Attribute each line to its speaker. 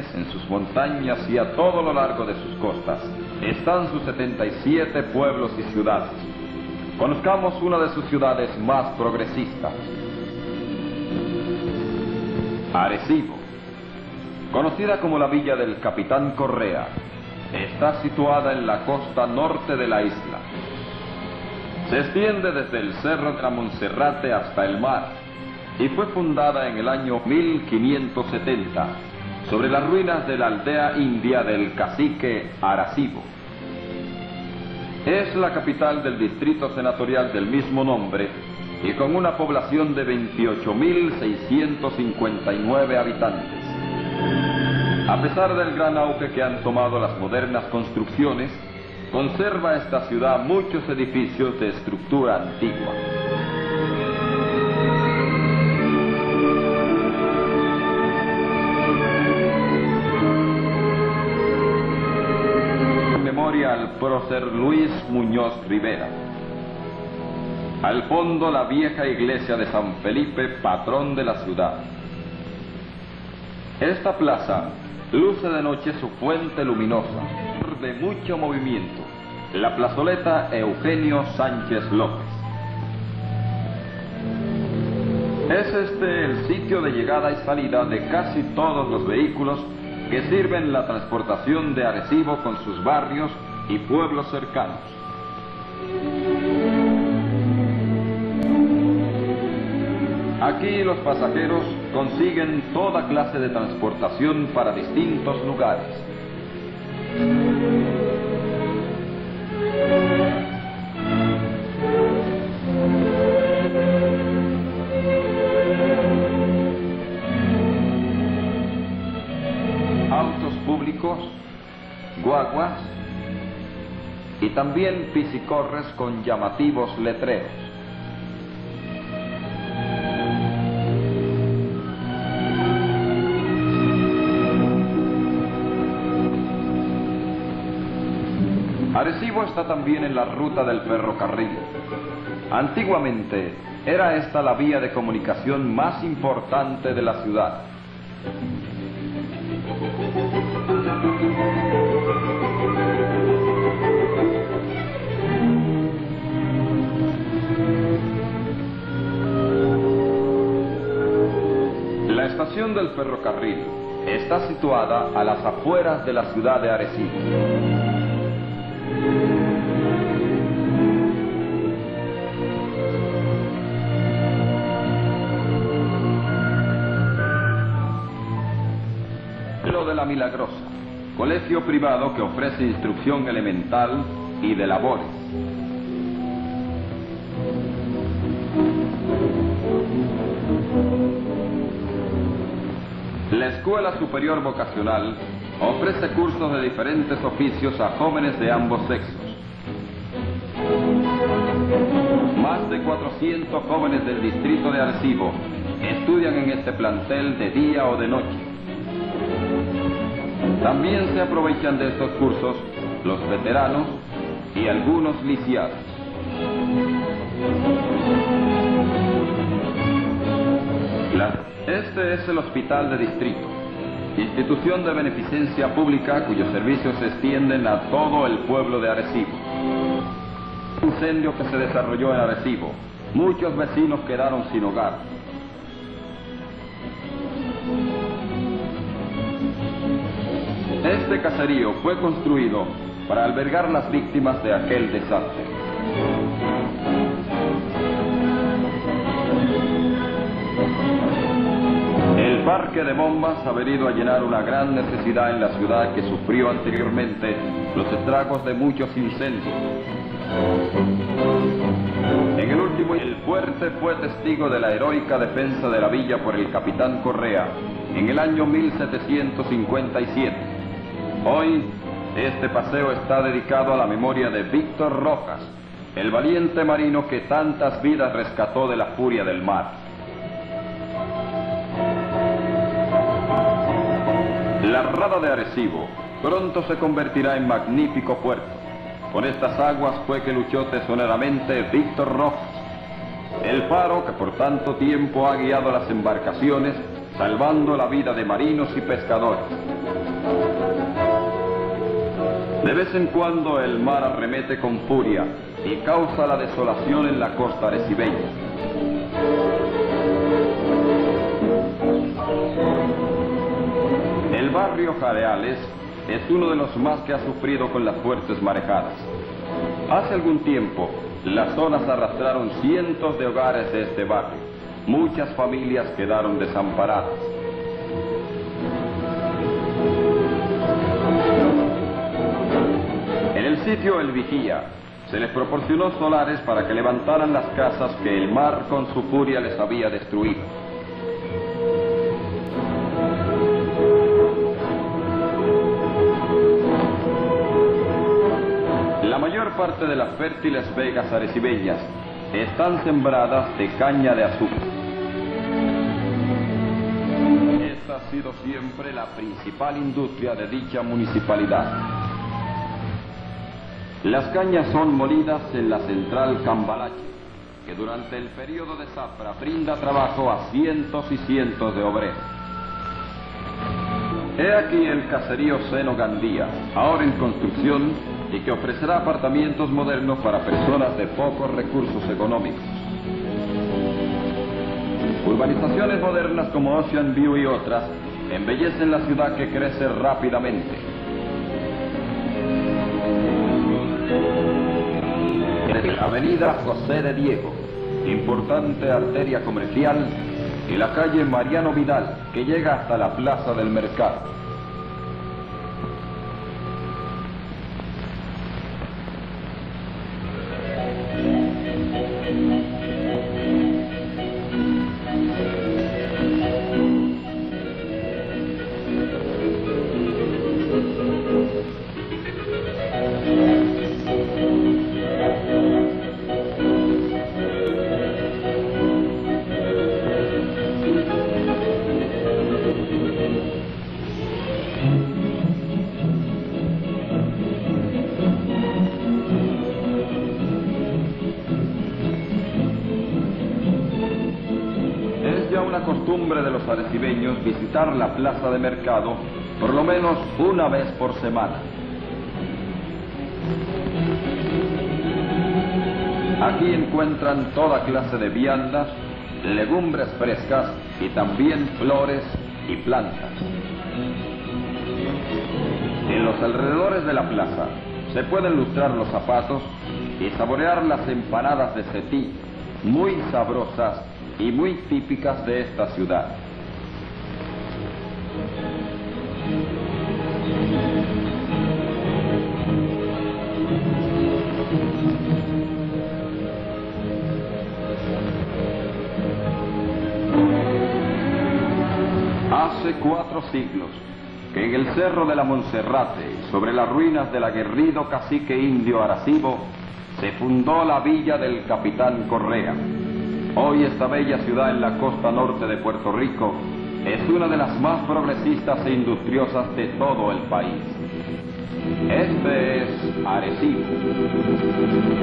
Speaker 1: en sus montañas y a todo lo largo de sus costas, están sus 77 pueblos y ciudades. Conozcamos una de sus ciudades más progresistas. Arecibo, conocida como la villa del Capitán Correa, está situada en la costa norte de la isla. Se extiende desde el Cerro de la Monserrate hasta el mar y fue fundada en el año 1570 sobre las ruinas de la aldea india del cacique Arecibo. Es la capital del distrito senatorial del mismo nombre y con una población de 28.659 habitantes. A pesar del gran auge que han tomado las modernas construcciones, conserva esta ciudad muchos edificios de estructura antigua. En memoria al prócer Luis Muñoz Rivera. Al fondo, la vieja iglesia de San Felipe, patrón de la ciudad. Esta plaza luce de noche su fuente luminosa, de mucho movimiento, la plazoleta Eugenio Sánchez López. Es este el sitio de llegada y salida de casi todos los vehículos que sirven la transportación de Arecibo con sus barrios y pueblos cercanos. Aquí los pasajeros consiguen toda clase de transportación para distintos lugares. Autos públicos, guaguas y también piscicorres con llamativos letreros. Arecibo está también en la ruta del ferrocarril. Antiguamente era esta la vía de comunicación más importante de la ciudad. La estación del ferrocarril está situada a las afueras de la ciudad de Arecibo. De la Milagrosa, colegio privado que ofrece instrucción elemental y de labores. La Escuela Superior Vocacional ofrece cursos de diferentes oficios a jóvenes de ambos sexos. Más de 400 jóvenes del distrito de Arecibo estudian en este plantel de día o de noche. También se aprovechan de estos cursos los veteranos y algunos lisiados. Este es el Hospital de Distrito, institución de beneficencia pública cuyos servicios se extienden a todo el pueblo de Arecibo. Un incendio que se desarrolló en Arecibo, muchos vecinos quedaron sin hogar. Este caserío fue construido para albergar las víctimas de aquel desastre. El parque de bombas ha venido a llenar una gran necesidad en la ciudad que sufrió anteriormente los estragos de muchos incendios. En el último, el fuerte fue testigo de la heroica defensa de la villa por el Capitán Correa en el año 1757. Hoy, este paseo está dedicado a la memoria de Víctor Rojas, el valiente marino que tantas vidas rescató de la furia del mar. La Rada de Arecibo pronto se convertirá en magnífico puerto. Por estas aguas fue que luchó tesoneramente Víctor Rojas, el faro que por tanto tiempo ha guiado las embarcaciones, salvando la vida de marinos y pescadores. De vez en cuando el mar arremete con furia y causa la desolación en la costa arecibeña. El barrio Jareales es uno de los más que ha sufrido con las fuertes marejadas. Hace algún tiempo, las olas arrastraron cientos de hogares de este barrio. Muchas familias quedaron desamparadas. En el sitio El Vigía, se les proporcionó solares para que levantaran las casas que el mar con su furia les había destruido. La mayor parte de las fértiles vegas arecibeñas están sembradas de caña de azúcar. Esta ha sido siempre la principal industria de dicha municipalidad. Las cañas son molidas en la central Cambalache, que durante el periodo de zafra brinda trabajo a cientos y cientos de obreros. He aquí el caserío Seno Gandía, ahora en construcción, y que ofrecerá apartamentos modernos para personas de pocos recursos económicos. Urbanizaciones modernas como Ocean View y otras embellecen la ciudad que crece rápidamente. La avenida José de Diego, importante arteria comercial, y la calle Mariano Vidal, que llega hasta la Plaza del Mercado. Costumbre de los arecibeños visitar la plaza de mercado por lo menos una vez por semana. Aquí encuentran toda clase de viandas, legumbres frescas y también flores y plantas. En los alrededores de la plaza se pueden lustrar los zapatos y saborear las empanadas de setí, muy sabrosas y muy típicas de esta ciudad. Hace 4 siglos que en el Cerro de la Monserrate, sobre las ruinas del aguerrido cacique indio Arecibo, se fundó la villa del Capitán Correa. Hoy esta bella ciudad en la costa norte de Puerto Rico es una de las más progresistas e industriosas de todo el país. Este es Arecibo.